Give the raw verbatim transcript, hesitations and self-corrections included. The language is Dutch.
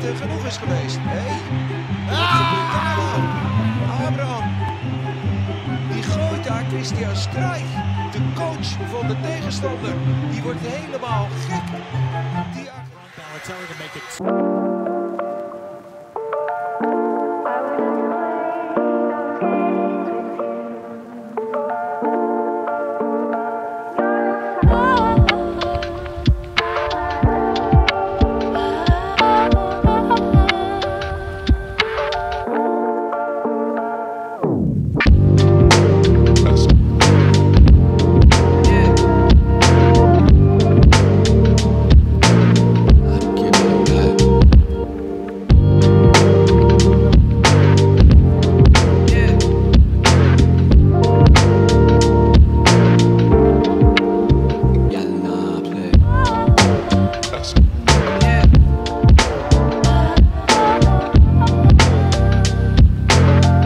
uh, genoeg is geweest. Hey. Ah! Abraham. Die gooit daar Christian Streich, de coach van de tegenstander. Die wordt helemaal gek. Die...